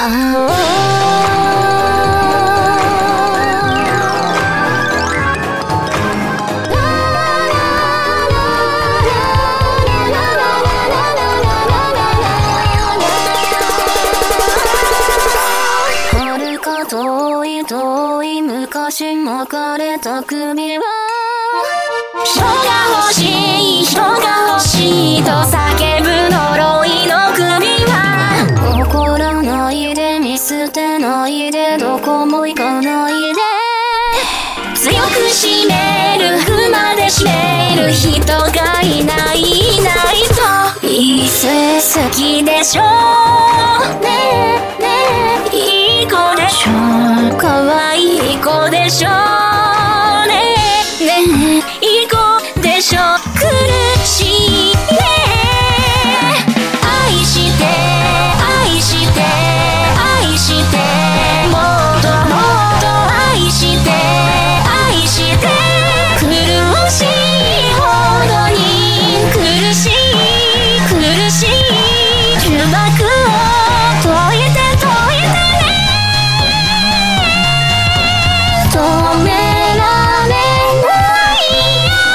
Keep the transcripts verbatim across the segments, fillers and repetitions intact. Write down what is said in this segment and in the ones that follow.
遠い遠い昔巻かれた首は人が欲しい人が欲しいと叫ぶ呪いの首は怒らないで見捨てないでどこも行かないで強く締める踏まで締める人がいないいないと言い過ぎでしょねえねえいい子でしょ可愛い子でしょねえねえいい子でしょ苦しいね愛して愛して愛してもっともっと愛して愛して苦しいほどに苦しい苦しい呪縛を解いて解いてね止められないよ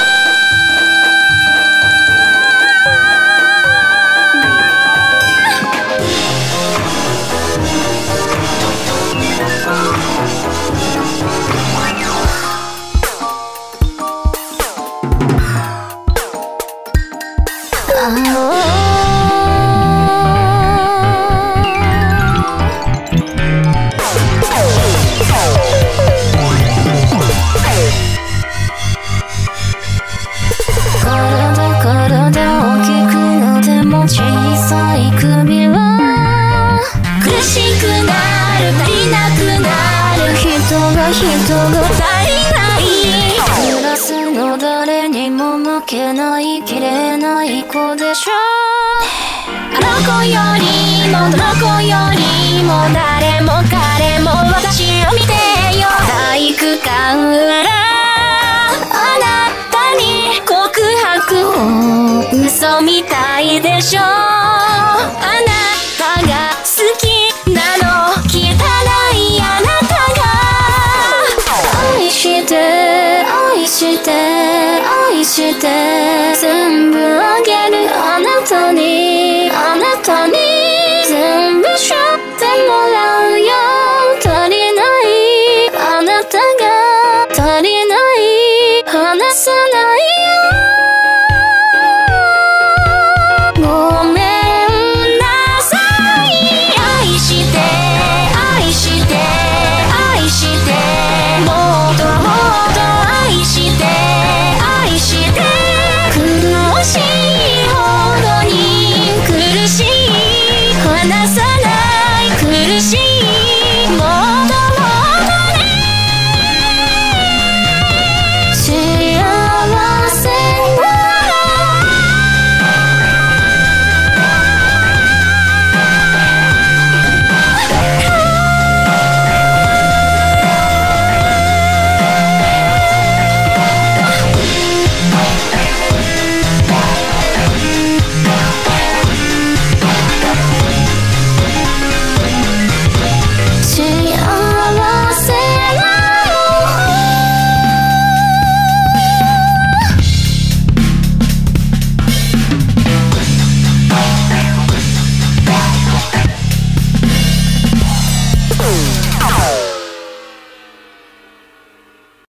小さい首は苦しくなる足りなくなる人が人が足りないクラスの誰にも負けない綺麗ない子でしょあの子よりもどの子よりも誰も彼も私を見てよ体育館裏あなたに告白を嘘みたいでしょ